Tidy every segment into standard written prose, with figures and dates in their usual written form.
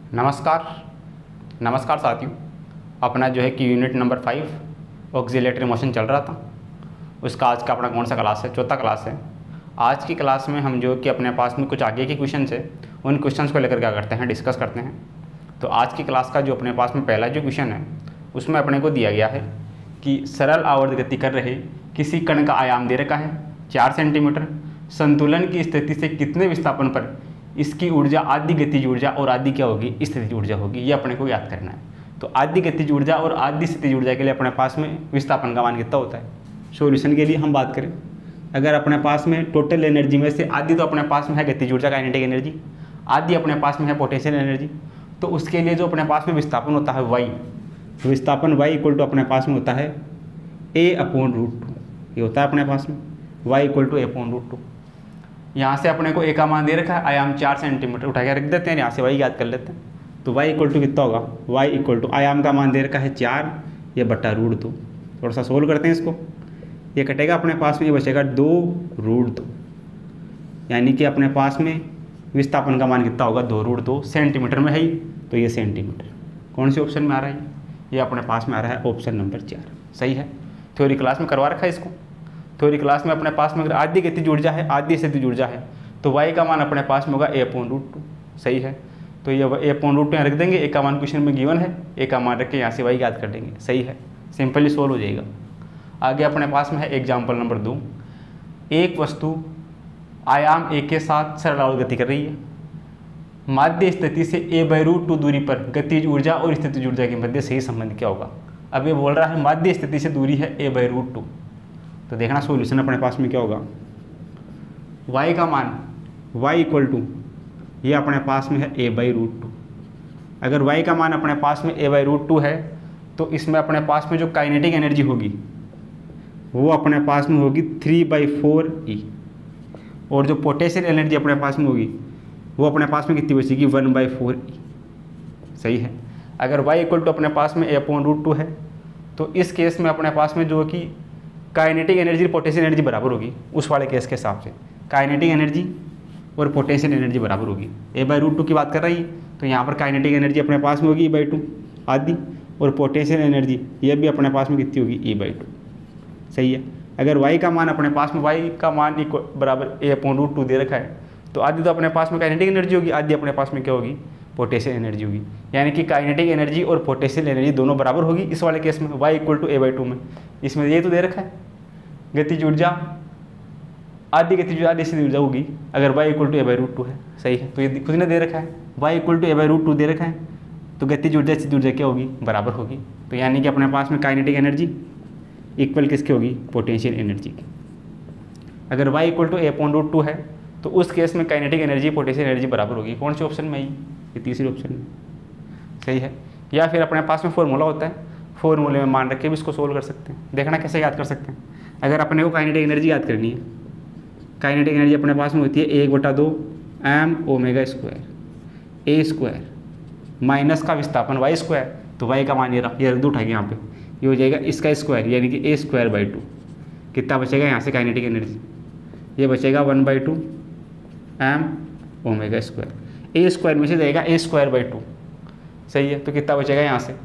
नमस्कार नमस्कार साथियों। अपना जो है कि यूनिट नंबर 5 ऑक्सीलेटरी मोशन चल रहा था, उसका आज का अपना कौन सा क्लास है? चौथा क्लास है। आज की क्लास में हम जो कि अपने पास में कुछ आगे के क्वेश्चन है उन क्वेश्चंस को लेकर क्या करते हैं, डिस्कस करते हैं। तो आज की क्लास का जो अपने पास में पहला जो क्वेश्चन है उसमें अपने को दिया गया है कि सरल आवर्त गति कर रहे किसी कण का आयाम दे रखा है 4 सेंटीमीटर, संतुलन की स्थिति से कितने विस्थापन पर इसकी ऊर्जा आदि गतिज ऊर्जा और आदि क्या होगी, स्थितिज ऊर्जा होगी। ये अपने को याद करना है। तो आदि गतिज ऊर्जा और आदि स्थितिज ऊर्जा के लिए अपने पास में विस्थापन का मान कितना होता है। सॉल्यूशन के लिए हम बात करें, अगर अपने पास में टोटल एनर्जी में से आदि तो अपने पास में है गतिज ऊर्जा काइनेटिक एनर्जी, आदि अपने पास में है पोटेंशियल एनर्जी, तो उसके लिए जो अपने पास में विस्थापन होता है वाई, विस्थापन वाई इक्वल टू अपने पास में होता है A/√2। ये होता है अपने पास में y इक्वल टू A/√2। यहाँ से अपने को ए का मान दे रखा है, आयाम 4 सेंटीमीटर, उठा के रख देते हैं, यहाँ से y याद कर लेते हैं। तो y इक्वल टू कितना होगा, y इक्वल टू आयाम का मान दे रखा है 4, ये बटा √2। थोड़ा सा सोल्व करते हैं इसको, ये कटेगा अपने पास में, ये बचेगा 2√2, यानी कि अपने पास में विस्थापन का मान कितना होगा 2√2 सेंटीमीटर में है ही, तो ये सेंटीमीटर कौन से ऑप्शन में आ रहा है, ये अपने पास में आ रहा है ऑप्शन नंबर 4। सही है। थ्योरी क्लास में करवा रखा है इसको। थ्योरी क्लास में अपने पास में अगर आदि गतिज ऊर्जा है, आदि स्थितिज ऊर्जा है, तो y का मान अपने पास में होगा A/√2। सही है। तो ये A/√2 यहाँ रख देंगे, ए का मान क्वेश्चन में गिवन है, ए का मान रख के यहाँ से y याद कर देंगे। सही है, सिंपली सोल्व हो जाएगा। आगे अपने पास में है एग्जाम्पल नंबर 2। एक वस्तु आयाम a के साथ सरल आवर्त गति कर रही है। माध्य स्थिति से A/√2 दूरी पर गतिज ऊर्जा और स्थितिज ऊर्जा के मध्य सही संबंध क्या होगा। अब ये बोल रहा है माध्य स्थिति से दूरी है A/√2, तो देखना सॉल्यूशन अपने पास में क्या होगा। y का मान y इक्वल टू ये अपने पास में है A/√2। अगर y का मान अपने पास में A/√2 है तो इसमें अपने पास में जो काइनेटिक एनर्जी होगी वो अपने पास में होगी 3/4E, और जो पोटेंशियल एनर्जी अपने पास में होगी वो अपने पास में कितनी बचेगी 1/4E। सही है। अगर y इक्वल टू अपने पास में A/√2 है तो इस केस में अपने पास में जो कि काइनेटिक एनर्जी पोटेंशियल एनर्जी बराबर होगी, उस वाले केस के हिसाब से काइनेटिक एनर्जी और पोटेंशियल एनर्जी बराबर होगी। A/√2 की बात कर रही है तो यहाँ पर काइनेटिक एनर्जी अपने पास में होगी E/2 आदि, और पोटेंशियल एनर्जी ये भी अपने पास में कितनी होगी E/2। सही है। अगर y का मान अपने पास में y का मान बराबर A/√2 दे रखा है तो आदि तो अपने पास में काइनेटिक एनर्जी होगी, आदि अपने पास में क्या होगी, पोटेंशियल एनर्जी होगी। यानी कि काइनेटिक एनर्जी और पोटेंशियल एनर्जी दोनों बराबर होगी इस वाले केस में, y इक्वल टू A/2 में। इसमें ये तो दे रखा है गतिज ऊर्जा आदि गतिज ऊर्जा आदि स्थितिज ऊर्जा होगी अगर y इक्वल टू A/√2 है। सही है। तो ये खुद ने दे रखा है y इक्वल टू A/√2 दे रखा है, तो गतिज ऊर्जा स्थितिज ऊर्जा क्या होगी, बराबर होगी। तो यानी कि अपने पास में काइनेटिक एनर्जी इक्वल किसकी होगी, पोटेंशियल एनर्जी की। अगर y इक्वल टू A/√2 है तो उस केस में काइनेटिक एनर्जी पोटेंशियल एनर्जी बराबर होगी। कौन से ऑप्शन में, ये तीसरे ऑप्शन में। सही है। या फिर अपने पास में फॉर्मूला होता है, फॉर्मूले में मान रख के भी इसको सोल्व कर सकते हैं। देखना कैसे याद कर सकते हैं। अगर अपने को काइनेटिक एनर्जी याद करनी है, काइनेटिक एनर्जी अपने पास में होती है 1/2 mω² A² माइनस का विस्थापन y², तो y का मान ये रख दो उठाएंगे यहाँ पे, ये हो जाएगा इसका स्क्वायर यानी कि A²/2। कितना बचेगा यहाँ से काइनेटिक एनर्जी, ये बचेगा 1/2 mω²। A² में से जाएगा A²/2। सही है। तो कितना बचेगा यहाँ से,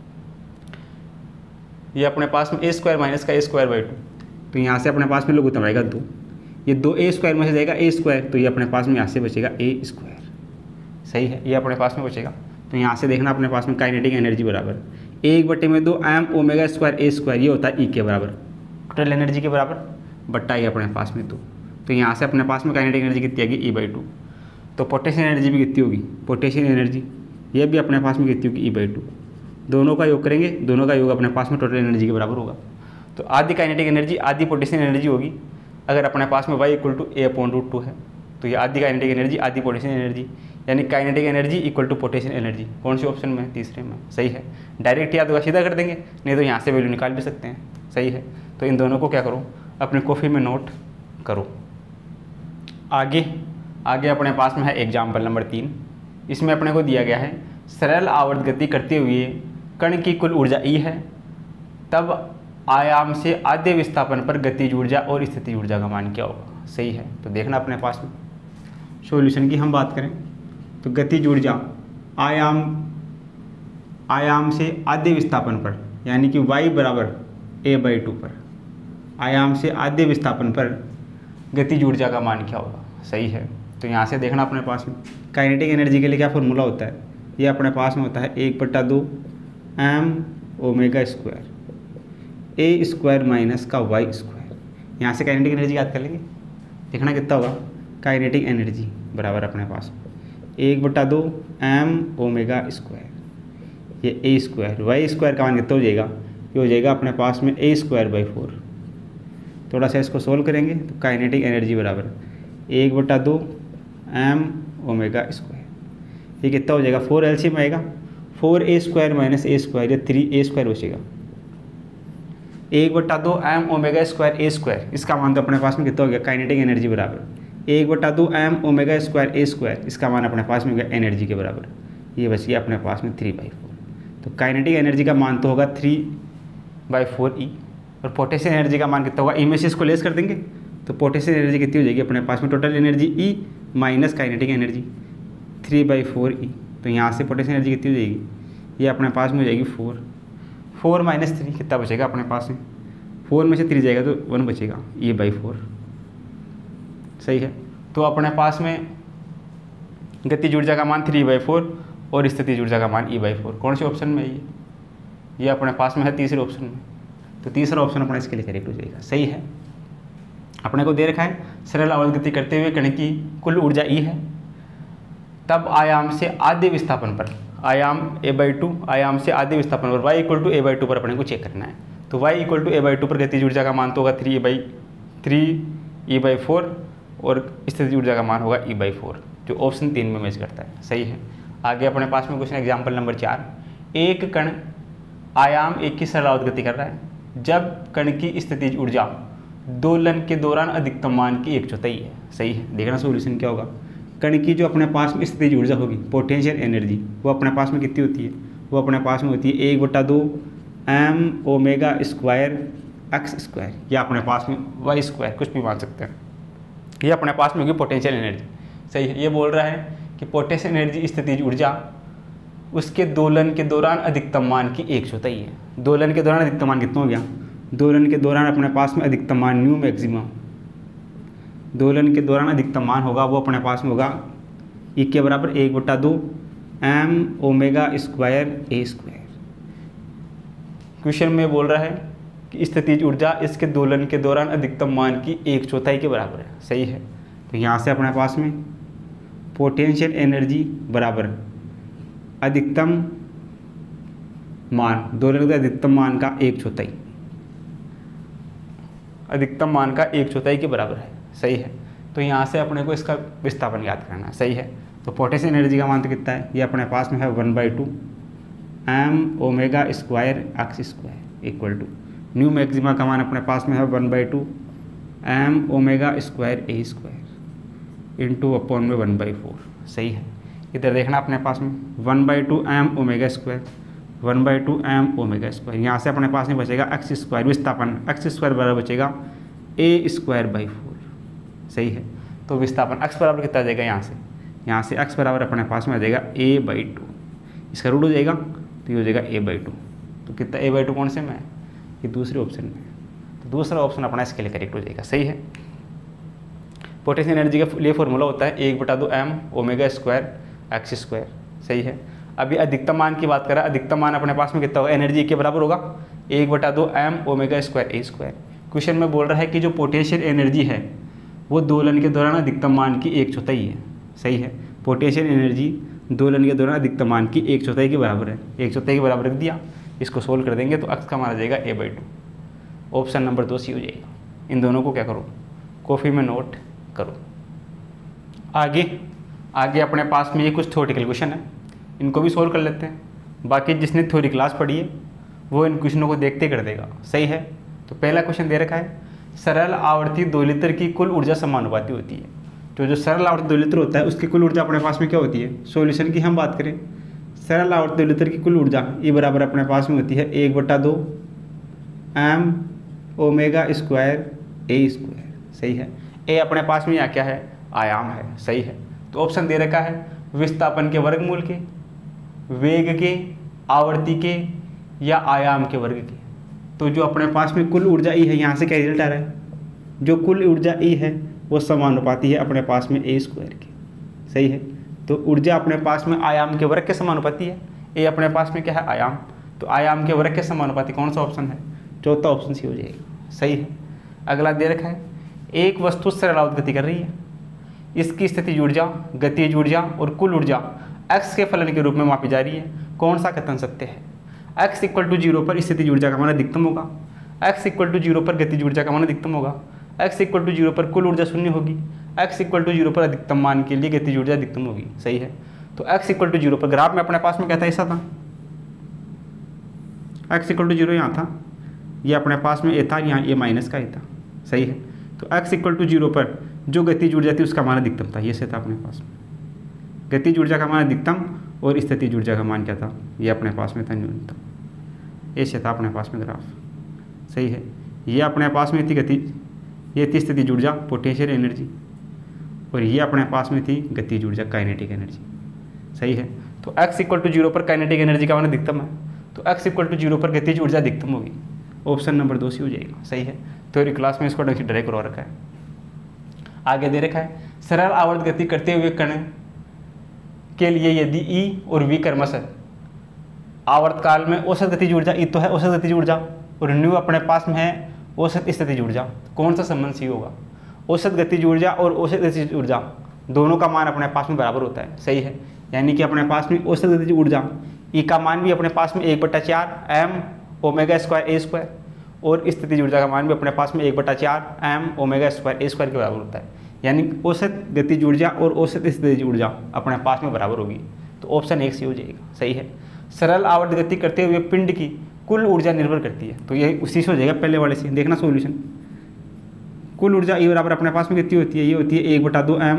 ये अपने पास में A² माइनस का A²/2, तो यहाँ से अपने पास में लोग उतना आएगा 2, ये 2A² में से जाएगा A², तो ये अपने पास में यहाँ से बचेगा A²। सही है। ये अपने पास में बचेगा। तो यहाँ से देखना अपने पास में काइनेटिक एनर्जी बराबर 1/2 mω² A², ये होता है E के बराबर, टोटल एनर्जी के बराबर, बट्टा ये अपने पास में 2। तो यहाँ से अपने पास में काइनेटिक एनर्जी कितनी आएगी E/2। तो पोटेंशियल एनर्जी भी कितनी होगी, पोटेंशियल एनर्जी ये भी अपने पास में कितनी होगी E/2। दोनों का योग करेंगे, दोनों का योग अपने पास में टोटल एनर्जी के बराबर होगा। तो आधी काइनेटिक एनर्जी आधी पोटेंशियल एनर्जी होगी अगर अपने पास में y इक्वल टू A/√2 है, तो ये आधी काइनेटिक एनर्जी आधी पोटेंशियल एनर्जी, यानी kinetic energy equal to potential energy. कौन से ऑप्शन में, तीसरे में। सही है। डायरेक्ट याद होगा सीधा कर देंगे, नहीं तो यहाँ से वैल्यू निकाल भी सकते हैं। सही है। तो इन दोनों को क्या करो, अपने कॉपी में नोट करो। आगे अपने पास में है एग्जाम्पल नंबर 3। इसमें अपने को दिया गया है सरल आवर्त गति करते हुए कण की कुल ऊर्जा E है, तब आयाम से आधे विस्थापन पर गतिज ऊर्जा और स्थितिज ऊर्जा का मान क्या होगा। सही है। तो देखना अपने पास में सॉल्यूशन की हम बात करें तो गतिज ऊर्जा आयाम से आधे विस्थापन पर, यानी कि y बराबर a/2 पर, आयाम से आधे विस्थापन पर गतिज ऊर्जा का मान क्या होगा। सही है। तो यहाँ से देखना अपने पास में काइनेटिक एनर्जी के लिए क्या फॉर्मूला होता है, ये अपने पास में होता है 1/2 m⍵² a² माइनस का y²। यहाँ से काइनेटिक एनर्जी याद कर लेंगे, देखना कितना होगा। काइनेटिक एनर्जी बराबर अपने पास 1/2 m⍵², ये a², y² का मान कितना हो जाएगा, ये हो जाएगा अपने पास में a²/4। थोड़ा सा इसको सोल्व करेंगे तो काइनेटिक एनर्जी बराबर 1/2 m⍵², ये कितना हो जाएगा, 4 एलसीएम आएगा, 4a² माइनस a², ये 3a² बचेगा। 1/2 m⍵² a², इसका मान तो अपने पास में कितना हो गया, काइनेटिक एनर्जी बराबर 1/2 m⍵² a², इसका मान अपने पास में हो गया एनर्जी के बराबर, ये बच गया अपने पास में 3/4। तो काइनेटिक एनर्जी का मान तो होगा 3/4 और पोटेंशियल एनर्जी का मान कितना होगा, ई में से इसको लेस कर देंगे तो पोटेंशियल एनर्जी कितनी हो जाएगी अपने पास में, total energy E minus kinetic energy 3/4 तो यहाँ से पोटेंशियल एनर्जी कितनी हो जाएगी, ये अपने पास में हो जाएगी 4 माइनस 3 कितना बचेगा अपने पास में, 4 में से 3 जाएगा तो 1 बचेगा, E/4। सही है। तो अपने पास में गतिज ऊर्जा का मान 3/4 और स्थितिज ऊर्जा का मान E/4। कौन से ऑप्शन में है ये अपने पास में है तीसरे ऑप्शन में, तो तीसरा ऑप्शन अपना इसके लिए करेक्ट हो जाएगा। सही है। अपने को दे रखा है सरल आवर्त गति करते हुए कण की कुल ऊर्जा E है, तब आयाम से आधे विस्थापन पर, आयाम a/2, आयाम से आधे विस्थापन पर y = a/2 पर अपने को चेक करना है। तो y = a/2 पर गतिज ऊर्जा का मान तो होगा 3E/4 और स्थितिज ऊर्जा का मान होगा E/4, जो ऑप्शन 3 में मैच करता है। सही है। आगे अपने पास में क्वेश्चन एग्जाम्पल नंबर 4, एक कण आयाम 1 की सरल आवर्त गति कर रहा है जब कण की स्थितिज ऊर्जा दोलन के दौरान अधिकतम मान की 1/4 है। सही है। देखना सोल्यूशन क्या होगा। कण की जो अपने पास में स्थितिज ऊर्जा होगी, पोटेंशियल एनर्जी, वो अपने पास में कितनी होती है, वो अपने पास में होती है 1/2 m⍵² x², या अपने पास में y², कुछ भी मान सकते हैं। ये अपने पास में होगी पोटेंशियल एनर्जी। सही है। ये बोल रहा है कि पोटेंशियल एनर्जी स्थितिज ऊर्जा उसके दोलन के दौरान अधिकतम मान की 1/4 है। दोलन के दौरान अधिकतम मान कितना हो गया, दोलन के दौरान अपने पास में अधिकतम मान न्यू मैक्सिमम, दोलन के दौरान अधिकतम मान होगा वो अपने पास में होगा E के बराबर 1/2 m⍵² a²। क्वेश्चन में बोल रहा है कि स्थितिज ऊर्जा इसके दोलन के दौरान अधिकतम मान की 1/4 के बराबर है। सही है। तो यहाँ से अपने पास में पोटेंशियल एनर्जी बराबर अधिकतम मान, दोलन के अधिकतम मान का 1/4, अधिकतम मान का 1/4 के बराबर है। सही है। तो यहाँ से अपने को इसका विस्थापन याद करना है। सही है। तो पोटेंशियल एनर्जी का मान तो कितना है, ये अपने पास में है 1/2 m⍵² x² equal to new maxima का मान अपने पास में है 1/2 m⍵² a² इंटू अपॉन में 1/4। सही है। इधर देखना अपने पास में 1/2 m⍵², 1/2 m⍵², यहाँ से अपने पास में बचेगा x² विस्थापन, x² बराबर बचेगा a²/4। सही है। तो विस्थापन x बराबर कितना आ जाएगा, यहाँ से x बराबर अपने पास में आ जाएगा a/2, इसका रूट हो जाएगा तो ये हो जाएगा a/2। तो कितना a/2 कौन से में है, ये दूसरे ऑप्शन में है। तो दूसरा ऑप्शन अपना इसके लिए करेक्ट हो जाएगा। सही है। पोटेंशियल एनर्जी के लिए फॉर्मूला होता है 1/2 m⍵² x²। सही है। अभी अधिकतम मान की बात करें, अधिकतम मान अपने पास में कितना होगा, एनर्जी के बराबर होगा 1/2 m⍵² a²। क्वेश्चन में बोल रहा है कि जो पोटेंशियल एनर्जी है वो दोलन के दौरान अधिकतम मान की 1/4 है। सही है। पोटेंशियल एनर्जी दोलन के दौरान अधिकतम मान की 1/4 के बराबर है, 1/4 के बराबर रख दिया, इसको सोल्व कर देंगे तो x का मान आ जाएगा a/2। ऑप्शन नंबर 2 सी हो जाएगा। इन दोनों को क्या करो, कॉपी में नोट करो। आगे अपने पास में ये कुछ थ्योरेटिकल क्वेश्चन है, इनको भी सोल्व कर लेते हैं। बाकी जिसने थ्योरी क्लास पढ़ी है वो इन क्वेश्चनों को देखते कर देगा। सही है। तो पहला क्वेश्चन दे रखा है, सरल आवर्ती दोलित्र की कुल ऊर्जा समानुपाती होती है। तो जो सरल आवर्ती दोलित्र होता है उसकी कुल ऊर्जा अपने पास में क्या होती है, सॉल्यूशन की हम बात करें, सरल आवर्ती दोलित्र की कुल ऊर्जा E बराबर अपने पास में होती है 1/2 m⍵² a²। सही है। ए अपने पास में यहाँ क्या है, आयाम है। सही है। तो ऑप्शन दे रखा है विस्थापन के वर्गमूल के वेग के, आवर्ती के या आयाम के वर्ग के। तो जो अपने पास में कुल ऊर्जा ई है, यहाँ से क्या रिजल्ट आ रहा है, जो कुल ऊर्जा ई है वो समानुपाती है अपने पास में ए स्क्वायर के। सही है, तो ऊर्जा अपने पास में आयाम के वर्ग के समानुपाती है। ए अपने पास में क्या है, आयाम, तो आयाम के वर्ग के समानुपाती कौन सा ऑप्शन है, चौथा ऑप्शन सी हो जाएगा। सही है। अगला दे रखा है, एक वस्तु सरलावत गति कर रही है, इसकी स्थितिज ऊर्जा, गतिज ऊर्जा और कुल ऊर्जा x के फलन के रूप में मापी जा रही है, कौन सा कथन सत्य है। x = 0 पर स्थितिज ऊर्जा का मान अधिकतम होगा, x = 0 पर गतिज ऊर्जा का मान अधिकतम होगा, x = 0 पर कुल ऊर्जा शून्य होगी, x = 0 पर अधिकतम मान के लिए गतिज ऊर्जा अधिकतम होगी। सही है, तो x = 0 पर ग्राफ में अपने पास में क्या था, ऐसा था, x = 0 यहाँ था, ये अपने पास में ए था, यहाँ ये माइनस का ए था। सही है, तो x = 0 पर जो गतिज ऊर्जा थी उसका मान अधिकतम था, ये से था अपने पास में, गतिज ऊर्जा का मान अधिकतम और स्थितिज ऊर्जा का मान क्या था, ये अपने पास में था न्यूनतम, ऐसे था अपने पास में ग्राफ। सही है, ये अपने पास में थी गतिज, ये थी स्थितिज ऊर्जा पोटेंशियल एनर्जी, और ये अपने पास में थी गतिज ऊर्जा काइनेटिक एनर्जी। सही है, तो x = 0 पर काइनेटिक एनर्जी का मान अधिकतम है, तो x = 0 पर गतिज ऊर्जा अधिकतम होगी, ऑप्शन नंबर 2 सी हो जाएगा। सही है, थ्योरी क्लास में इसको ढंग से डायरेक्ट करवा रखा है। आगे दे रखा है, सरल आवर्त गति करते हुए कण के लिए यदि E और V क्रमशः आवर्तकाल में औसत गतिज ऊर्जा, E तो है औसत गतिज ऊर्जा और न्यू अपने पास में है औसत स्थितिज ऊर्जा, कौन सा संबंध सी होगा, औसत गतिज ऊर्जा और औसत स्थितिज ऊर्जा दोनों का मान अपने पास में बराबर होता है। सही है, यानी कि अपने पास में औसत गतिज ऊर्जा E का मान भी अपने पास में 1/4 m ω² a² और स्थितिज ऊर्जा का मान भी अपने पास में 1/4 m ω² a² के बराबर होता है, यानी औसत गतिज ऊर्जा और औसत स्थितिज ऊर्जा अपने पास में बराबर होगी, तो ऑप्शन 1 सी हो जाएगा। सही है, सरल आवर्त गति करते हुए पिंड की कुल ऊर्जा निर्भर करती है, तो ये उसी से हो जाएगा पहले वाले से। देखना सॉल्यूशन, कुल ऊर्जा ई बराबर अपने पास में कितनी होती है, ये होती है 1/2 m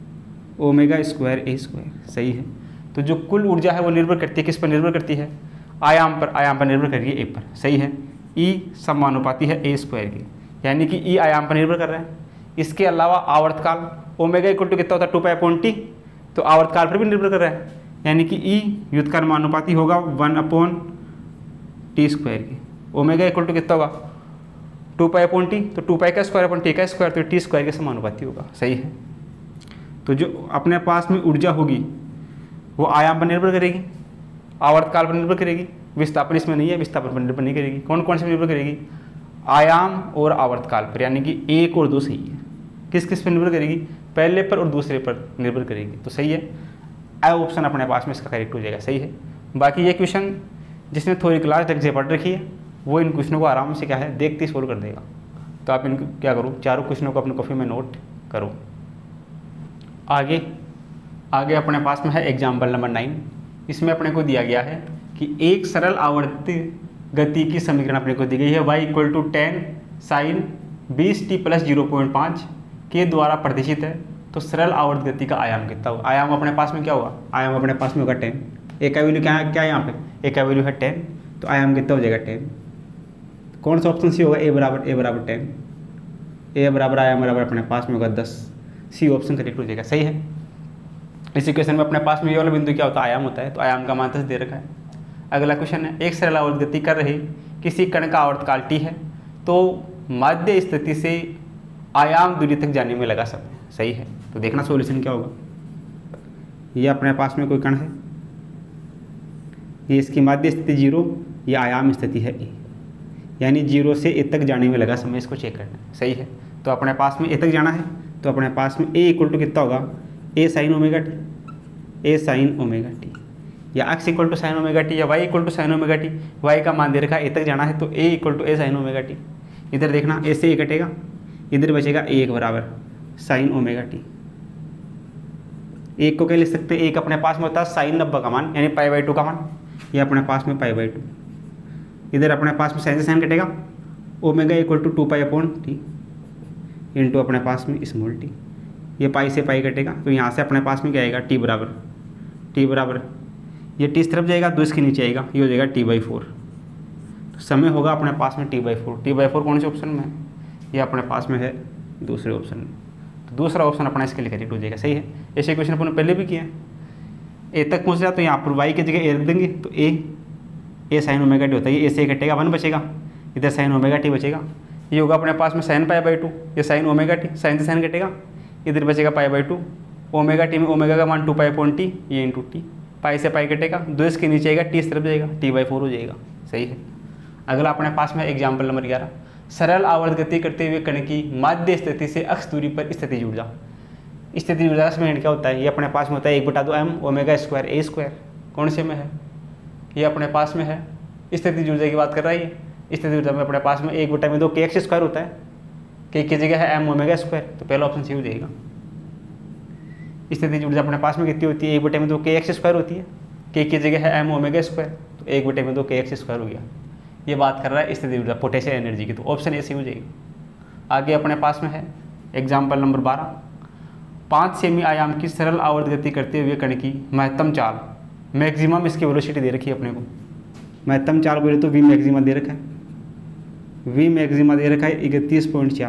ω² a²। सही है, तो जो कुल ऊर्जा है वो निर्भर करती है, किस पर निर्भर करती है, आयाम पर निर्भर कर रही है, ए पर। सही है, E समानुपाती है a² की, यानी कि E आयाम पर निर्भर कर रहा है। इसके अलावा आवर्तकाल ω = कितना होता है 2π/t, तो आवर्तकाल पर भी निर्भर कर रहा है, यानी कि E व्युत्क्रम समानुपाती होगा 1/t² की। ω = कितना होगा 2π/t, तो 2π का स्क्वायर अपन t का स्क्वायर, तो t² के समानुपाती होगा। सही है, तो जो अपने पास में ऊर्जा होगी वो आयाम पर निर्भर करेगी, आवर्तकाल पर निर्भर करेगी, विस्थापन इसमें नहीं है, विस्थापन पर निर्भर नहीं करेगी। कौन कौन से निर्भर करेगी, आयाम और आवर्तकाल पर, यानी कि 1 और 2 सही है। किस किस पर निर्भर करेगी, पहले पर और दूसरे पर निर्भर करेगी, तो सही है, ए ऑप्शन अपने पास में इसका करेक्ट हो जाएगा। सही है, बाकी ये क्वेश्चन जिसने थोड़ी क्लास ढंग से पढ़ रखी है वो इन क्वेश्चनों को आराम से क्या है देखते ही सोल्व कर देगा। तो आप इनको क्या करो, चारों क्वेश्चनों को अपने कॉपी में नोट करो। आगे अपने पास में है एग्जाम्पल नंबर 9। इसमें अपने को दिया गया है कि एक सरल आवर्त गति की समीकरण अपने को दी गई है, y = 10 sin 20t + 0.5 के द्वारा प्रदर्शित है। तो सरल आवर्त गति का आयाम कितना होगा, आयाम अपने पास में क्या होगा, आयाम अपने पास में होगा 10, ए का वैल्यू क्या है यहाँ पे, ए का वैल्यू है 10, तो आयाम कितना हो जाएगा 10। कौन सा ऑप्शन सी होगा, ए बराबर 10, ए बराबर आयाम बराबर अपने पास में होगा 10, सी ऑप्शन करेक्ट हो जाएगा। सही है, इस इक्वेशन में अपने पास में ये वाला बिंदु क्या होता है, आयाम होता है, तो आयाम का मान 10 दे रखा है। अगला क्वेश्चन है, एक सरल आवर्त गति कर रहे किसी कण का आवर्तकाल t है, तो माध्य स्थिति से आयाम दूरी तक जाने में लगा समय। सही है, तो देखना सॉल्यूशन क्या होगा। ये अपने पास में कोई कण है, ये इसकी माध्य स्थिति 0, ये आयाम स्थिति है a, यानी 0 से a तक जाने में लगा समय, इसको चेक करना है। सही है, तो अपने पास में a तक जाना है, तो अपने पास में a = कितना होगा, a sin ωt, a sin ωt, या x = sin ωt या y = sin ωt। y का मान दे रखा है a तक जाना है, तो a = a sin ωt। इधर देखना a से a कटेगा, इधर बचेगा a बराबर sin ωt। एक को क्या लिख सकते हैं, एक अपने पास में होता है sin 90 का मान, यानी π/2 का मान, ये अपने पास में π/2। इधर अपने पास में sin से sin कटेगा, ω = 2π/t इंटू अपने पास में स्मॉल t, ये पाई से पाई कटेगा, तो यहाँ से अपने पास में क्या आएगा, t बराबर ये t इस तरफ जाएगा, 2 इसके नीचे आएगा, ये हो जाएगा t/4। तो समय होगा अपने पास में t/4 कौन से ऑप्शन में है, ये अपने पास में है दूसरे ऑप्शन में, तो दूसरा ऑप्शन अपना इसके लिए करेक्ट हो जाएगा। सही है, ऐसे क्वेश्चन अपन पहले भी किए हैं। ए तक पहुँच रहा तो यहाँ पर वाई की जगह ए रख देंगे तो ए साइन ओमेगा टी होता है, ये ए से कटेगा 1 बचेगा, इधर साइन ओमेगा टी बचेगा, ये होगा अपने पास में साइन π/2, ये साइन ओमेगा टी, साइन से साइन कटेगा, इधर बचेगा π/2, ओमेगा टी में ओमेगा का मान 2π/t, ये इंटू टी, पाई से पाई कटेगा, 2 इसके नीचे आएगा, टी इस तरफ जाएगा, t/4 हो जाएगा। सही है। अगला अपने पास में एग्जाम्पल नंबर 11, सरल आवर्त गति करते हुए कण की माध्य स्थिति से अक्ष दूरी पर स्थिति ऊर्जा। स्थिति ऊर्जा में क्या होता है, ये अपने पास में होता है 1/2m ओमेगा स्क्वायर ए स्क्वायर, कौन से में है, ये अपने पास में है, स्थिति ऊर्जा की बात कर रहा है ये। स्थिति ऊर्जा में अपने पास में 1/2 kx स्क्वायर होता है, k की जगह है m ओमेगा स्क्वायर, तो पहला ऑप्शन सही हो जाएगा। स्थिति ऊर्जा अपने पास में कितनी होती है, 1/2 kx स्क्वायर होती है, k की जगह है m ओमेगा स्क्वायर, तो 1/2 kx स्क्वायर हो गया। ये बात कर रहा है स्थिति ऊर्जा पोटेंशियल एनर्जी की, तो ऑप्शन ए सही हो जाएगा। आगे अपने पास में है एग्जाम्पल नंबर 12, 5 सेमी आयाम की सरल आवर्त गति करते हुए कण की महत्तम चाल, मैक्सिमम इसकी वेलोसिटी दे रखी है अपने को, महत्तम चाल बोले तो वी मैक्सिमा दे रखा है, वी मैक्सिमा दे रखा है 31.4,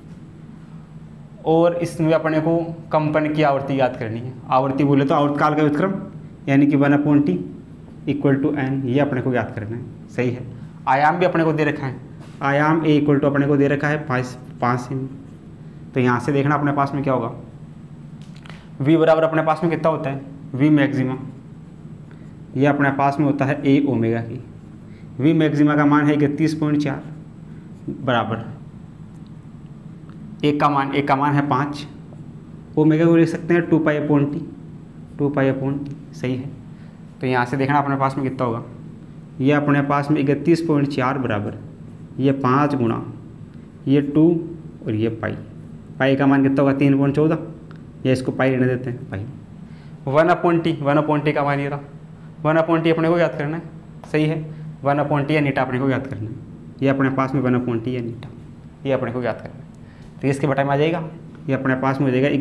और इसमें अपने को कंपन की आवृत्ति याद करनी है। आवृत्ति बोले तो आवर्तकाल का व्युत्क्रम यानी कि 1/t = n, ये अपने को याद करना है। सही है। आयाम भी अपने को दे रखा है, आयाम a = अपने को दे रखा है 5 सेमी, तो यहाँ से देखना अपने पास में क्या होगा, v बराबर अपने पास में कितना होता है, v मैक्सिमा, ये अपने पास में होता है a ओमेगा की, v मैक्सिमा का मान है 31.4 बराबर एक का मान है 5, ओमेगा को लिख सकते हैं 2π/t, सही है। तो यहाँ से देखना अपने पास में कितना होगा, ये अपने पास में 31.4 बराबर ये 5 गुणा ये 2 और ये पाई का मान कितना होगा 3.14, या इसको पाई रहने देते हैं, पाई 1/t का मान ये रहा, 1/t अपने को याद करना है। सही है। 1/t या नीटा अपने को याद करना है, ये अपने पास में 1/t या नीटा, ये अपने को याद करना है। तो इसके बटा में आ जाएगा, ये अपने पास में हो जाएगा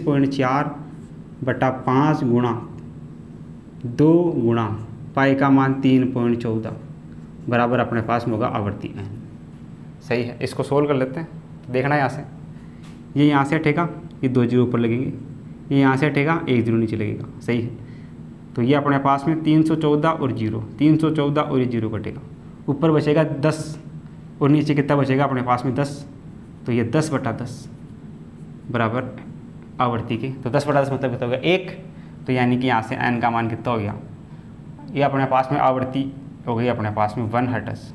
31.4/5 गुणा 2 गुणा पाई का मान 3.14 बराबर अपने पास में होगा आवर्ती n। सही है। इसको सोल्व कर लेते हैं। तो देखना यहाँ से, ये यहाँ से हटेगा, ये 2 जीरो ऊपर लगेंगे, ये यहाँ से हटेगा 1 जीरो नीचे लगेगा। सही है। तो ये अपने पास में 314 और 0, 314 और ये 0 कटेगा, ऊपर बचेगा 10 और नीचे कितना बचेगा अपने पास में 10, तो ये 10/10 बराबर आवर्ती के, तो 10/10 मतलब कितना हो गया 1, तो यानी कि यहाँ से n का मान कितना हो गया, ये अपने पास में आवर्ती हो गई अपने पास में 1 हर्ट्ज।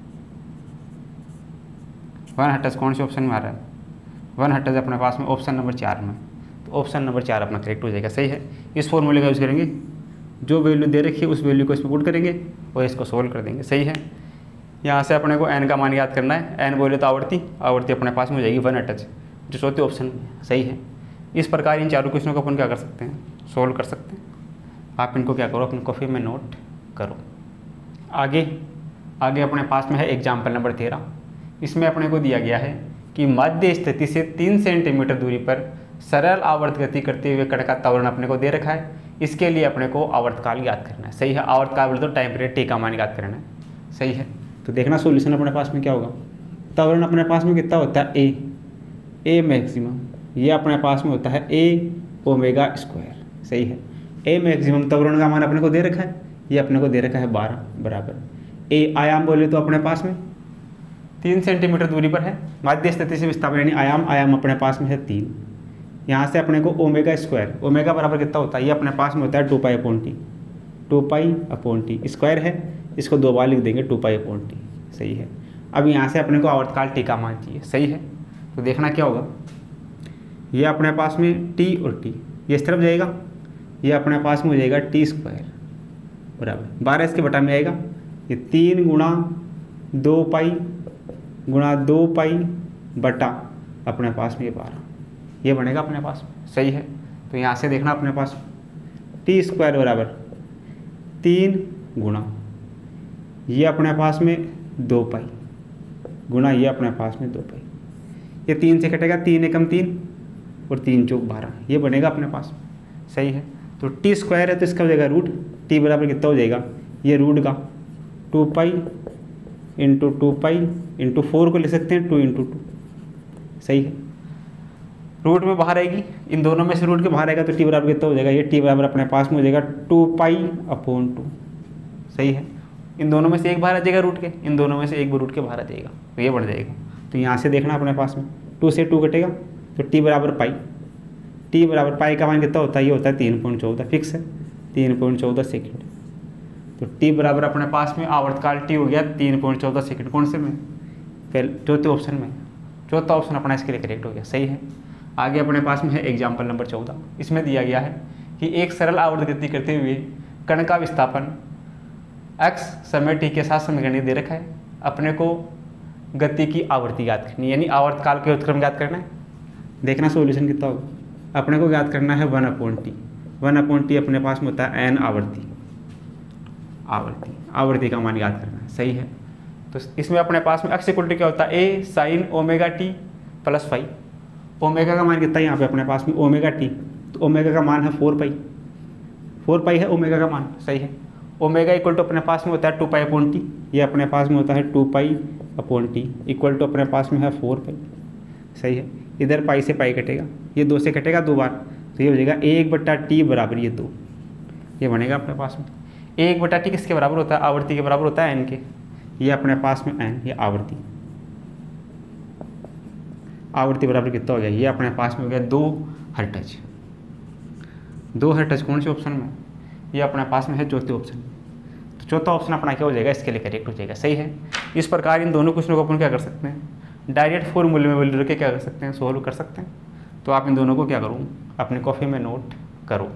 1 हर्ट्ज कौन से ऑप्शन में आ रहा है, 1 हर्ट्ज अपने पास में ऑप्शन नंबर 4 में, तो ऑप्शन नंबर 4 अपना करेक्ट हो जाएगा। सही है। इस फॉर्मूले का यूज़ करेंगे, जो वैल्यू दे रखी है उस वैल्यू को इसमें पुट करेंगे और इसको सोल्व कर देंगे। सही है। यहाँ से अपने को n का मान याद करना है, n बोले तो आवर्ती अपने पास में हो जाएगी 1 हर्ट्ज, जो चौथे ऑप्शन में। सही है। इस प्रकार इन चारों क्वेश्चनों को अपन क्या कर सकते हैं, सोल्व कर सकते हैं। आप इनको क्या करो, अपनी कॉपी में नोट करो। आगे अपने पास में है एग्जाम्पल नंबर 13। इसमें अपने को दिया गया है कि मध्य स्थिति से 3 सेंटीमीटर दूरी पर सरल आवर्त गति करते हुए कण का त्वरण अपने को दे रखा है। इसके लिए अपने को आवर्तकाल याद करना है। सही है। आवर्तकाल बोले तो टाइम पीरियड टी का मान याद करना है। सही है। तो देखना सॉल्यूशन अपने पास में क्या होगा, त्वरण अपने पास में कितना होता है ए मैक्सिमम, ये अपने पास में होता है a ओमेगा स्क्वायर। सही है। a मैक्सिमम त्वरण का मान अपने को दे रखा है, ये अपने को दे रखा है 12 बराबर a आयाम बोले तो अपने पास में 3 सेंटीमीटर दूरी पर है, मध्य स्थिति से विस्थापन यानी आयाम अपने पास में है 3। यहाँ से अपने को ओमेगा स्क्वायर, ओमेगा बराबर कितना होता है, ये अपने पास में होता है 2π/t, 2π/t स्क्वायर है, इसको 2 बार लिख देंगे 2π/t। सही है। अब यहाँ से अपने को आवर्तकाल टी का मान चाहिए। सही है। तो देखना क्या होगा, ये अपने पास में t और t ये इस तरफ जाएगा, ये अपने पास में हो जाएगा t स्क्वायर बराबर 12 इसके बटा में आएगा, ये 3 गुणा 2π गुणा 2π बटा अपने पास में ये 12, ये बनेगा अपने पास में। सही है। तो यहाँ से देखना अपने पास t स्क्वायर बराबर 3 गुणा ये अपने पास में 2π गुणा ये अपने पास में 2π, ये 3 से कटेगा, 3 एकम 3 और 3 चौक 12, ये बनेगा अपने पास। सही है। तो टी स्क्वायर है तो इसका हो जाएगा रूट, टी बराबर कितना हो जाएगा, ये रूट का 2π इंटू 2π इंटू 4 को लिख सकते हैं 2 इंटू 2। सही है। रूट में बाहर आएगी, इन दोनों में से रूट के बाहर आएगा तो टी बराबर कितना हो जाएगा, ये टी बराबर अपने पास में हो जाएगा 2π/2। सही है, इन दोनों में से एक बाहर आ जाएगा रूट के, इन दोनों में से एक भी रूट के बाहर आ जाएगा तो ये बढ़ जाएगा। तो यहाँ से देखना अपने पास में 2 से 2 कटेगा तो टी बराबर पाई, टी बराबर पाई का मान कितना होता है, ये होता है 3.14, फिक्स है 3.14 सेकेंड। तो टी बराबर अपने पास में आवर्तकाल टी हो गया 3.14 सेकेंड। कौन से में, पहले चौथे ऑप्शन में, चौथा ऑप्शन अपना इसके लिए करेक्ट हो गया। सही है, आगे अपने पास में है एग्जाम्पल नंबर 14। इसमें दिया गया है कि एक सरल आवर्त गति करते हुए कण का विस्थापन x समय t के साथ समीकरण दे रखा है, अपने को गति की आवृत्ति ज्ञात करनी है, यानी आवर्तकाल के उत्क्रम ज्ञात करना है। देखना सॉल्यूशन कितना होगा, अपने को ज्ञात करना है 1/t। 1/t अपने पास में होता है n आवृत्ति का मान ज्ञात करना है। सही है, तो इसमें अपने पास में x इक्वल टू क्या होता है, a sin ωt + phi. Omega का मान कितना है यहाँ पे अपने पास में ωt, तो ओमेगा का मान है 4π है ओमेगा का मान। सही है, ओमेगा इक्वल टू अपने पास में होता है 2π/t, ये अपने पास में होता है 2π/t इक्वल टू अपने पास में है 4π। सही है, इधर पाई से पाई कटेगा, ये 2 से कटेगा 2 बार, तो ये हो जाएगा 1/t बराबर ये 2, ये बनेगा अपने पास में। 1/t किसके बराबर होता है, आवृत्ति के बराबर होता है n के, ये अपने पास में n, ये आवृत्ति बराबर कितना हो गया, ये अपने पास में हो गया 2 हर्ट्ज। 2 हर्ट्ज कौन से ऑप्शन में, ये अपने पास में है चौथे ऑप्शन में। तो चौथा ऑप्शन अपना क्या हो जाएगा, इसके लिए करेक्ट हो जाएगा। सही है, इस प्रकार इन दोनों क्वेश्चनों को अपन क्या कर सकते हैं, डायरेक्ट फॉर्मूले में वैल्यू रख के क्या कर सकते हैं, सोल्व कर सकते हैं। तो आप इन दोनों को क्या करूँ, अपनी कॉपी में नोट करो।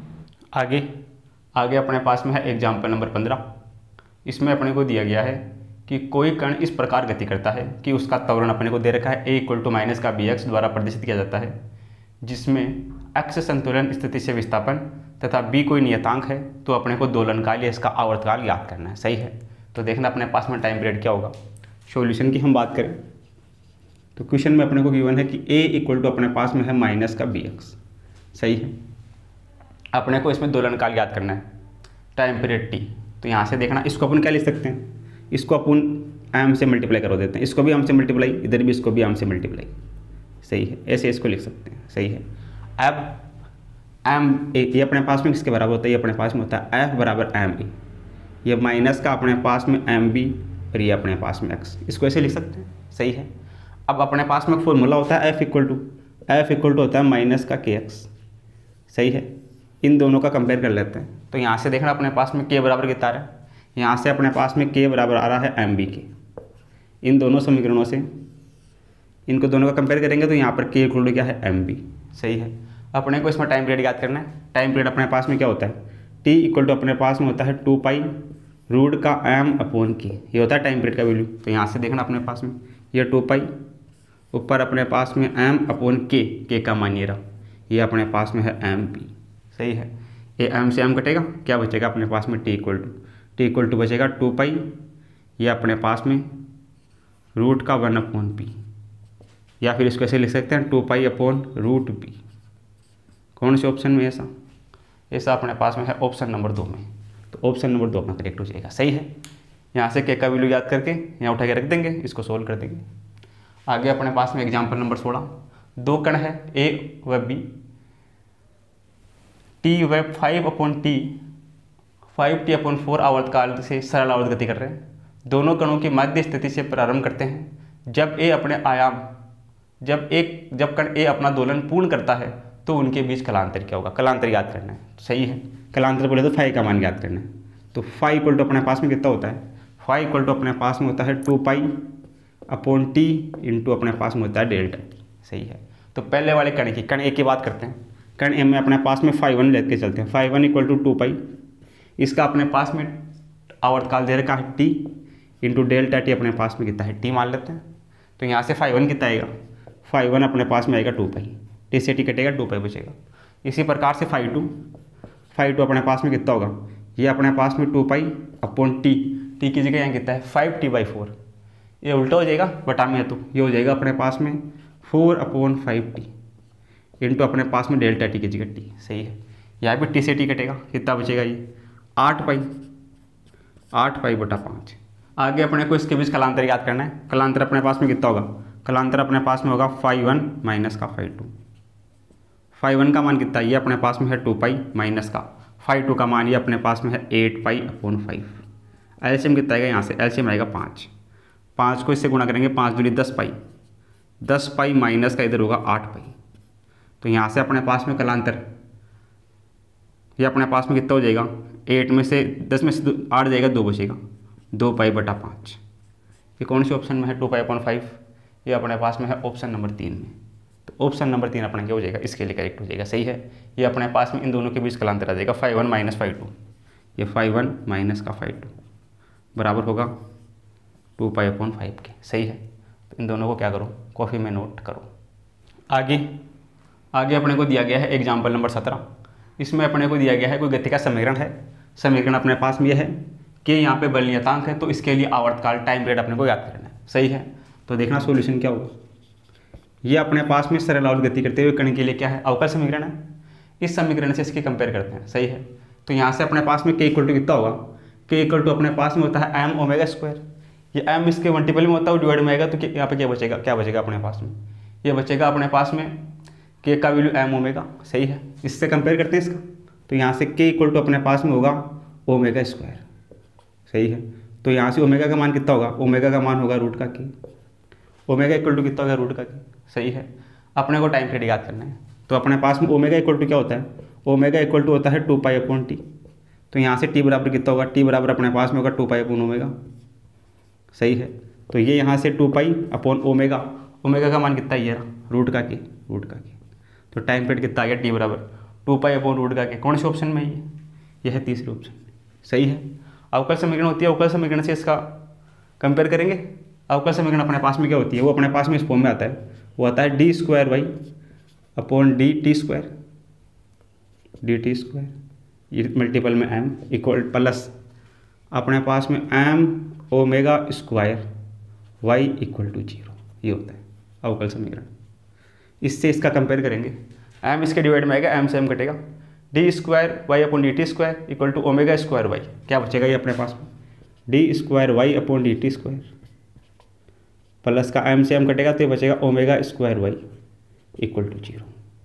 आगे अपने पास में है एग्जाम्पल नंबर 15। इसमें अपने को दिया गया है कि कोई कण इस प्रकार गति करता है कि उसका त्वरण अपने को दे रखा है a = -bx द्वारा प्रदर्शित किया जाता है, जिसमें x संतुलन स्थिति से विस्थापन तथा b कोई नियतांक है, तो अपने को दोलनकाल या इसका आवर्तकाल ज्ञात करना है। सही है, तो देखना अपने पास में टाइम पीरियड क्या होगा। सॉल्यूशन की हम बात करें तो क्वेश्चन में अपने को गिवन है कि a = अपने पास में है -bx। सही है, अपने को इसमें दोलनकाल ज्ञात करना है, टाइम पीरियड t। तो यहाँ से देखना, इसको अपन क्या लिख सकते हैं, इसको अपन m से मल्टीप्लाई करो देते हैं, इसको भी m से मल्टीप्लाई, इधर भी इसको भी m से मल्टीप्लाई। सही है, ऐसे इसको लिख सकते हैं। सही है, अब m ये अपने पास में किसके बराबर होता है, ये अपने पास में होता है f = m, ये माइनस का अपने पास में mb और ये अपने पास में x, इसको ऐसे लिख सकते हैं। सही है, अब अपने पास में फॉर्मूला होता है f इक्वल टू होता है माइनस का kx। सही है, इन दोनों का कंपेयर कर लेते हैं। तो यहाँ से देखना अपने पास में k बराबर कितना आ रहा है, यहाँ से अपने पास में k बराबर आ रहा है mb के। इन दोनों समीकरणों से इनको दोनों का कंपेयर करेंगे तो यहाँ पर k इक्वल टू क्या है, mb। सही है, अपने को इसमें टाइम पीरियड याद करना है। टाइम पीरियड अपने पास में क्या होता है, t इक्वल टू अपने पास में होता है 2π√m/k, ये होता है टाइम पीरियड का वैल्यू। तो यहाँ से देखना अपने पास में ये 2π ऊपर अपने पास में m/k का मान ये रहा, ये अपने पास में है mb। सही है, ये m से m कटेगा, क्या बचेगा अपने पास में t इक्वल टू बचेगा 2π, ये अपने पास में √1/p, या फिर इसको ऐसे लिख सकते हैं 2π/√b। कौन से ऑप्शन में ऐसा अपने पास में है ऑप्शन नंबर 2 में, तो ऑप्शन नंबर 2 अपना करेक्ट हो जाएगा। सही है, यहाँ से k का वैल्यू याद करके यहाँ उठा के रख देंगे, इसको सोल्व कर देंगे। आगे अपने पास में एग्जाम्पल नंबर 16। 2 कण है a व b, t व 5/4 आवर्तकाल से सरल आवर्त गति कर रहे हैं। दोनों कणों की मध्य स्थिति से प्रारंभ करते हैं। जब कण a अपना दोलन पूर्ण करता है तो उनके बीच कलांतर क्या होगा, कलांतर याद करना है। सही है, कलांतर बोले तो फाई का मान याद करना है। तो फाई इक्वल टू अपने पास में कितना होता है, फाई इक्वल टू अपने पास में होता है 2π/t इंटू अपने पास में होता है डेल्टा। सही है, तो पहले वाले कण a की बात करते हैं। कण a में अपने पास में φ1 लेके चलते हैं। φ1 इक्वल टू 2π, इसका अपने पास में आवर्तकाल दे रखा है t इंटू डेल्टा t, अपने पास में कितना है t मान लेते हैं। तो यहाँ से φ1 कितना आएगा, φ1 अपने पास में आएगा 2π, t से t कटेगा 2π बचेगा। इसी प्रकार से φ2 अपने पास में कितना होगा, ये अपने पास में 2π/t, t की जगह यहाँ कितना है 5t/4, ये उल्टा हो जाएगा बटा में है तो ये हो जाएगा अपने पास में 4/5t इंटू अपने पास में डेल्टा t की जगह t। सही है, यहाँ पे t से t कटेगा, कितना बचेगा ये 8π/5। आगे अपने को इसके बीच कलांतर याद करना है। कलांतर अपने पास में कितना होगा, कलांतर अपने पास में होगा φ1 माइनस का φ2। φ1 का मान कितना, ये अपने पास में है 2 पाई माइनस का φ2 का मान ये अपने पास में है 8 पाई अपॉन 5। एलसीएम कितना आएगा, यहाँ से एलसीएम आएगा 5। 5 को इससे गुणा करेंगे, 5 दूनी 10 पाई, 10 पाई माइनस का इधर होगा 8 पाई। तो यहाँ से अपने पास में कलांतर ये अपने पास में कितना हो जाएगा, 8 में से 10 में से 8 जाएगा, 2 बचेगा, 2 पाई बटा 5। ये कौन सी ऑप्शन में है, 2 पाई अपॉन 5, ये अपने पास में है ऑप्शन नंबर 3 में। तो ऑप्शन नंबर 3 अपना क्या हो जाएगा, इसके लिए करेक्ट हो जाएगा, सही है। ये अपने पास में इन दोनों के बीच कलांतर आ जाएगा, φ1 माइनस φ2, ये φ1 माइनस का φ2 बराबर होगा 2 पाई अपॉन 5 के, सही है। तो इन दोनों को क्या करो, कॉपी में नोट करो। आगे अपने को दिया गया है एग्जाम्पल नंबर 17। इसमें अपने को दिया गया है कोई गति का समीकरण है। समीकरण अपने पास में यह है कि यहाँ पे बल नियतांक है, तो इसके लिए आवर्तकाल टाइम पीरियड अपने को याद करना है, सही है। तो देखना सॉल्यूशन क्या होगा। ये अपने पास में सरल अवधि गति करते हुए कण के लिए क्या है, अवकल समीकरण है। इस समीकरण से इसकी कंपेयर करते हैं, सही है। तो यहाँ से अपने पास में k इक्वल टू कितना होगा, k इक्वल टू अपने पास में होता है m ओमेगा स्क्वायर। ये m इसके मल्टीपल में होता है, डिवाइड में आएगा, तो यहाँ पे क्या बचेगा अपने पास में, ये बचेगा अपने पास में k का वैल्यू m ओमेगा, सही है। इससे कंपेयर करते हैं इसका, तो यहाँ से k इक्वल टू अपने पास में होगा ओमेगा स्क्वायर, सही है। तो यहाँ से ओमेगा का मान कितना होगा, ओमेगा का मान होगा रूट का k, ओमेगा इक्वल टू कितना होगा, रूट का k, सही है। अपने को टाइम पीरियड याद करना है, तो अपने पास में ओमेगा इक्वल टू क्या होता है, ओमेगा इक्वल टू होता है 2 पाई अपॉन टी। तो यहाँ से t बराबर कितना होगा, t बराबर अपने पास में होगा 2 पाई अपॉन ओमेगा, सही है। तो ये यहाँ से 2 पाई अपॉन ओमेगा, ओमेगा का मान कितना है, ये रूट का k, रूट का k। तो टाइम पीरियड कितना आ गया, t बराबर 2 पाई अपॉन रूट का k। कौन से ऑप्शन में है, ये है तीसरे ऑप्शन में, सही है। अवकल समीकरण होती है, अवकल समीकरण से इसका कंपेयर करेंगे। अवकल समीकरण अपने पास में क्या होती है, वो अपने पास में इस फॉर्म में आता है, वो आता है D square Y upon D T square, D T square, ये मल्टीपल में m इक्वल प्लस अपने पास में m omega square y equal to 0, ये होता है अवकल समीकरण। इससे इसका कंपेयर करेंगे, m इसके डिवाइड में आएगा, m से m कटेगा, D square Y upon D T square equal to omega square Y, क्या बचेगा ये अपने पास में, D square Y upon D T square plus का m से m कटेगा, तो ये बचेगा omega square Y equal to 0।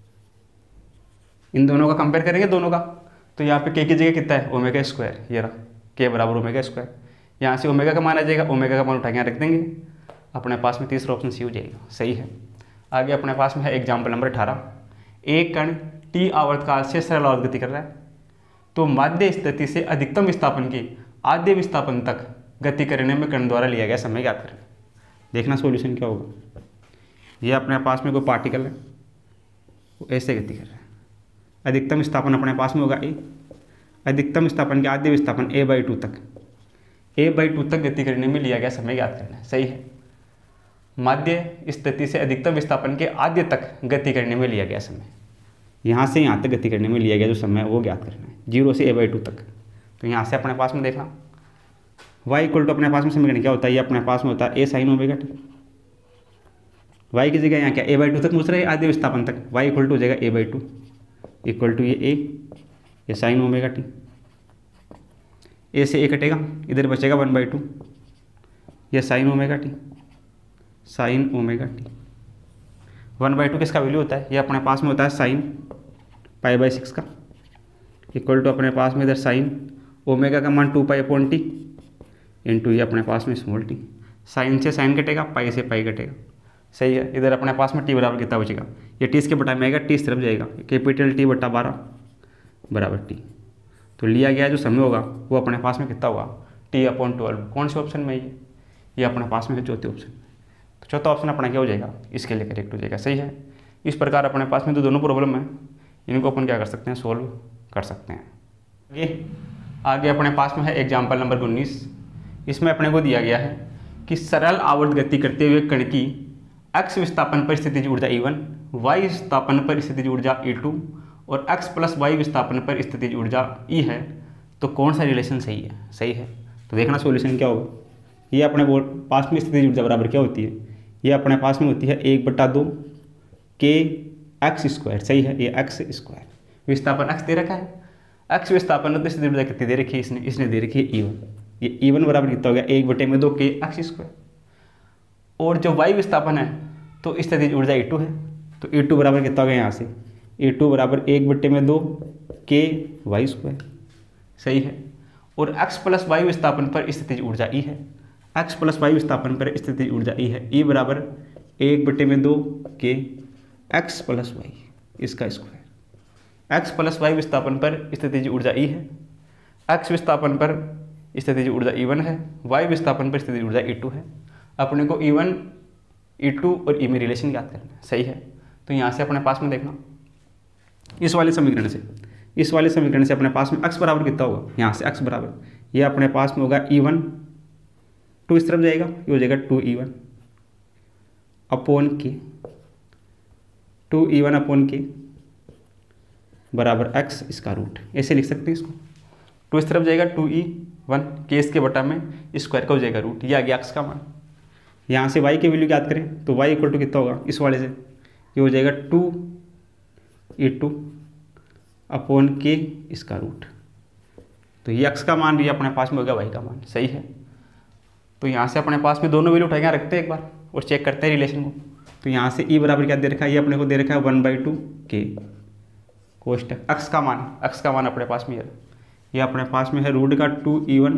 इन दोनों का कंपेयर करेंगे दोनों का, तो यहाँ पे k की जगह कितना है, ओमेगा स्क्वायर, ये रहा k बराबर ओमेगा स्क्वायर। यहाँ से ओमेगा का मान आ जाएगा, ओमेगा का मान उठा के यहाँ रख देंगे, अपने पास में तीसरा ऑप्शन सी हो जाएगा, सही है। आगे अपने पास में है एग्जाम्पल नंबर 18। एक कण t आवर्तकाल से सरल अवधि गति कर रहा है, तो माध्य स्थिति से अधिकतम विस्थापन की आद्य विस्थापन तक गति करने में कण द्वारा लिया गया समय ज्ञात करें। देखना सॉल्यूशन क्या होगा। ये अपने पास में कोई पार्टिकल है, वो ऐसे गति कर रहा है, अधिकतम विस्थापन अपने पास में होगा a, अधिकतम विस्थापन के आद्य विस्थापन a/2 तक, a/2 तक गति करने में लिया गया समय ज्ञात करना है, सही है। माध्य स्थिति से अधिकतम विस्थापन के आद्य तक गति करने में लिया गया समय, यहाँ से यहाँ तक गति करने में लिया गया जो समय है वो ज्ञात करना है, 0 से a/2 तक। तो यहाँ से अपने पास में देखना y इक्वल टू अपने पास में समीकरण क्या होता है, ये अपने पास में होता है a sine omega T. y की जगह यहाँ क्या a/2 तक पूछ रहे हैं, आद्य विस्थापन तक, y इक्वल टू हो जाएगा a/2 इक्वल टू ये साइन ओमेगा टी, a से a कटेगा, इधर बचेगा 1/2, ये sine omega T, sine omega T 1/2 किसका वैल्यू होता है, ये अपने पास में होता है साइन π/6 का, इक्वल टू अपने पास में इधर साइन ओमेगा का मान 2 पाई अपॉन टी इंटू ये अपने पास में स्मॉल टी, साइन से साइन कटेगा, पाई से पाई कटेगा, सही है। इधर अपने पास में टी बराबर कितना बचेगा, ये टी इसके बटा में आएगा, टी इस तरफ जाएगा, कैपिटल टी बटा 12 बराबर टी। तो लिया गया जो समय होगा वो अपने पास में कितना होगा, t/12। कौन से ऑप्शन में ये अपने पास में है चौथे ऑप्शन में। तो चौथा ऑप्शन अपना क्या हो जाएगा, इसके लिए करेक्ट हो जाएगा, सही है। इस प्रकार अपने पास में तो दोनों प्रॉब्लम है, इनको अपन क्या कर सकते हैं, सोल्व कर सकते हैं। आगे अपने पास में है एग्जाम्पल नंबर 19। इसमें अपने को दिया गया है कि सरल आवर्त गति करते हुए कण की x विस्थापन पर स्थितिज ऊर्जा E1, y विस्थापन पर स्थितिज ऊर्जा E2 और x + y विस्थापन पर स्थितिज ऊर्जा E है, तो कौन सा रिलेशन सही है, सही है। तो देखना सॉल्यूशन क्या होगा। ये अपने पास में स्थितिज ऊर्जा बराबर क्या होती है, ये अपने पास में होती है 1/2 kx², सही है, ये x²। विस्थापन x दे रखा है, x विस्थापन तो स्थितिज ऊर्जा कितनी दे रखी है, इसने दे रखी है E1, ये E1 बराबर कितना हो गया 1/2 kx²। और जो y विस्थापन है तो स्थितिज ऊर्जा E2 है, तो E2 बराबर कितना हो गया यहाँ से E2 बराबर 1/2 k वाई स्क्वायर, सही है। और x प्लस वाई विस्थापन पर स्थितिज ऊर्जा E है, x प्लस वाई विस्थापन पर स्थितिज ऊर्जा E है, E बराबर 1/2 k x प्लस वाई इसका स्क्वायर। x प्लस वाई विस्थापन पर स्थितिज ऊर्जा E है, x विस्थापन पर स्थितिज ऊर्जा E1 है, y विस्थापन पर स्थितिज ऊर्जा E2 है। अपने को E1, E2 और E में रिलेशन याद करना है, सही है। तो यहाँ से अपने पास में देखना, इस वाले समीकरण से अपने पास में x बराबर कितना होगा, यहाँ से x बराबर ये अपने पास में होगा E1, 2 इस तरफ जाएगा, ये हो जाएगा 2E1 अपॉन के, 2E1 अपॉन के बराबर x इसका रूट, ऐसे लिख सकते हैं इसको। 2 इस तरफ जाएगा 2E1 के इसके बटा में स्क्वायर का हो जाएगा रूट, ये आ गया x का मान। यहाँ से y की वैल्यू याद करें तो y इक्वल टू कितना होगा, इस वाले से ये हो जाएगा 2E2 अपॉन के इसका रूट। तो ये x का मान भी अपने पास में हो गया y का मान, सही है। तो यहाँ से अपने पास में दोनों वैल्यू उठा के रखते हैं एक बार और चेक करते हैं रिलेशन को। तो यहाँ से E बराबर क्या दे रखा है, ये अपने को दे रखा है 1/2 k कोष्टक x का मान अपने पास में है, ये अपने पास में है रूट का 2E1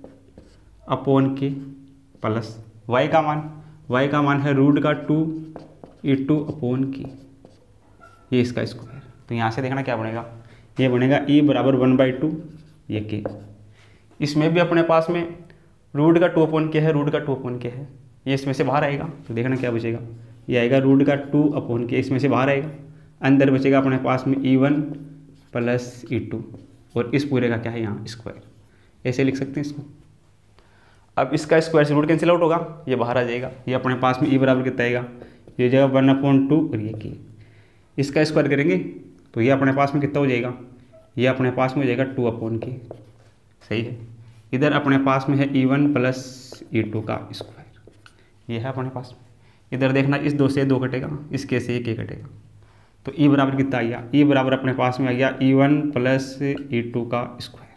अपॉन के प्लस y का मान है रूट का 2E2 अपॉन के, ये इसका स्क्वायर। तो यहाँ से देखना क्या बनेगा, ये बनेगा E बराबर 1/2 ये के। इसमें भी अपने पास में रूट का 2 अपॉन के है, ये इसमें से बाहर आएगा। तो देखना क्या बचेगा, ये आएगा रूट का 2 अपॉन के, इसमें से बाहर आएगा, अंदर बचेगा अपने पास में E1 प्लस E2 और इस पूरे का क्या है यहाँ स्क्वायर, ऐसे लिख सकते हैं इसको। अब इसका स्क्वायर से रूट कैंसिल आउट होगा, ये बाहर आ जाएगा, ये अपने पास में E बराबर कितना आएगा, ये जगह 1/2 और ये के, इसका स्क्वायर करेंगे तो ये अपने पास में कितना हो जाएगा, ये अपने पास में हो जाएगा 2 अपॉन के, सही है। इधर अपने पास में है E1 प्लस E2 का स्क्वायर, ये है अपने पास में। इधर देखना इस 2 से 2 कटेगा, इसके से 1 कटेगा, तो E बराबर कितना आ गया, E बराबर अपने पास में आ गया E1 प्लस E2 का स्क्वायर,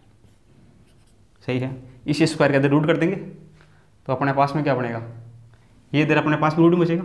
सही है। इस स्क्वायर के अंदर रूट कर देंगे तो अपने पास में क्या बनेगा, ये इधर अपने पास में रूट बचेगा,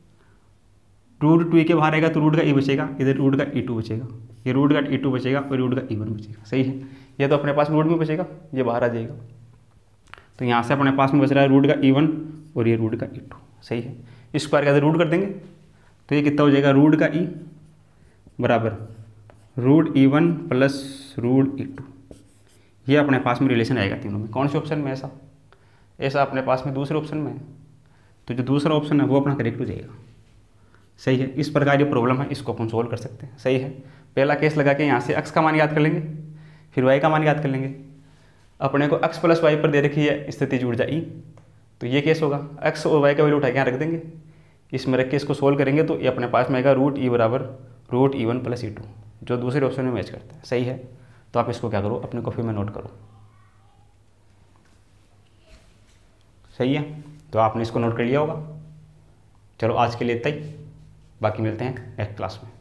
रूट 2 के बाहर आएगा तो रूट का E बचेगा, इधर रूट का E2 बचेगा, ये रूट का E2 बचेगा और रूट का E1 बचेगा, सही है। ये तो अपने पास रूट में बचेगा, ये बाहर आ जाएगा। तो यहाँ से अपने पास में बच रहा है रूट का E1 और ये रूट का E2, सही है। इस स्क्वायर के अंदर रूट कर देंगे तो ये कितना हो जाएगा, रूट का E बराबर root E1 plus root E2, ये अपने पास में रिलेशन आएगा तीनों में। कौन से ऑप्शन में, ऐसा अपने पास में दूसरे ऑप्शन में है, तो जो दूसरा ऑप्शन है वो अपना करेक्ट हो जाएगा, सही है। इस प्रकार जो प्रॉब्लम है इसको अपन सोल्व कर सकते हैं, सही है। पहला केस लगा के यहाँ से x का मान याद कर लेंगे, फिर y का मान याद कर लेंगे। अपने को x प्लस वाई पर दे रखी है स्थितिज ऊर्जा E, तो ये केस होगा, x और y का वैल्यू उठा के यहाँ रख देंगे, इसमें रख के इसको सोल्व करेंगे तो ये अपने पास में आएगा रूट E बराबर रूट E1 प्लस E2, जो दूसरे ऑप्शन में मैच करता है, सही है। तो आप इसको क्या करो, अपने कॉपी में नोट करो, सही है। तो आपने इसको नोट कर लिया होगा। चलो आज के लिए इतना ही, बाकी मिलते हैं नेक्स्ट क्लास में।